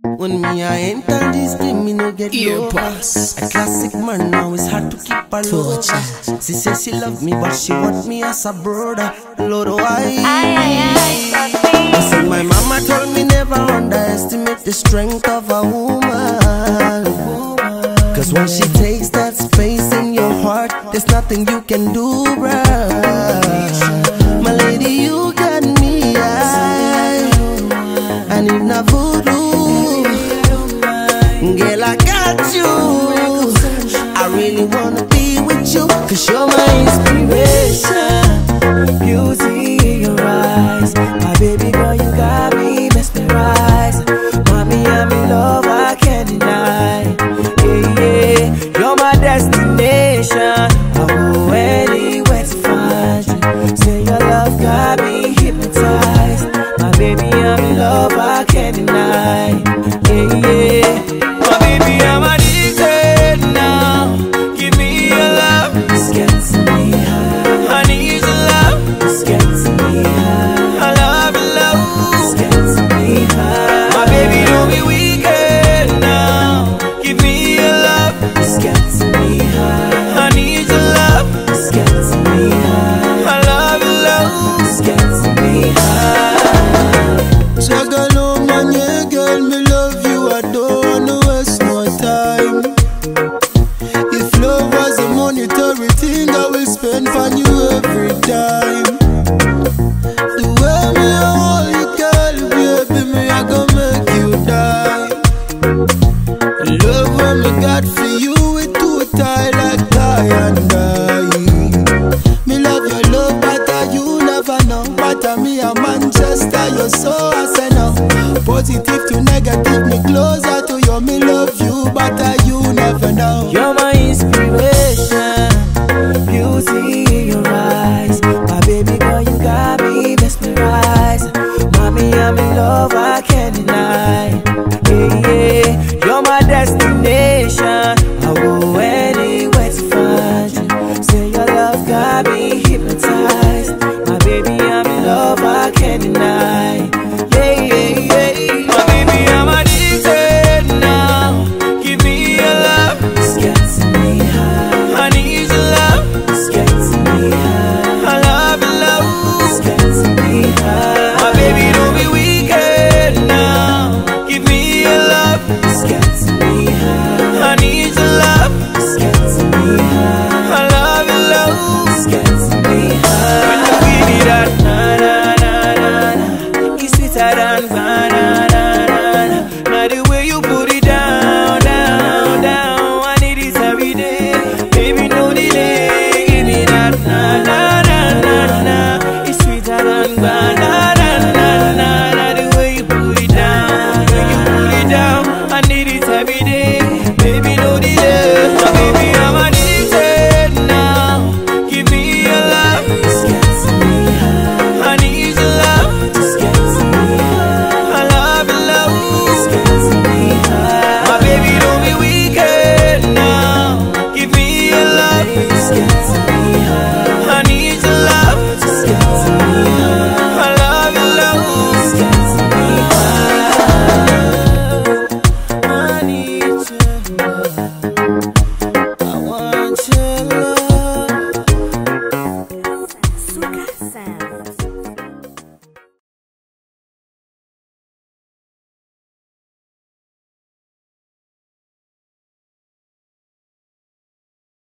When me I enter this thing, me no get low. A classic man now, it's hard to keep a low. She says she love me, but she want me as a brother. Lord, why? Listen, my mama told me never underestimate the strength of a woman. Cause when she takes that space in your heart, there's nothing you can do, bruh. My lady, you got me high. I need na voodoo. Girl, I got you. I really wanna be with you, cause you're my inspiration. Beauty in your eyes, my baby girl, you got me mesmerized. Mommy, I'm in love, I can't deny. Yeah, yeah, you're my destination. I'll go anywhere to find you. Say your love got me hypnotized. My baby, I'm in love, I can't deny. Yeah, yeah. My baby, I'm addicted now. Give me your love. It's getting me high. I need your love. It's getting me high. I love your love. It's getting me high. My baby, don't be wicked now. Give me your love. It's getting me high. I need your love. It's getting me high. I love your love. It's getting me high. Sagalo manye girl, me love you. I don't wanna waste no time. If love was a monetary thing, I will spend for you every time. The way me I hold you, girl, baby, me I gon' make you die. The love when me got for you,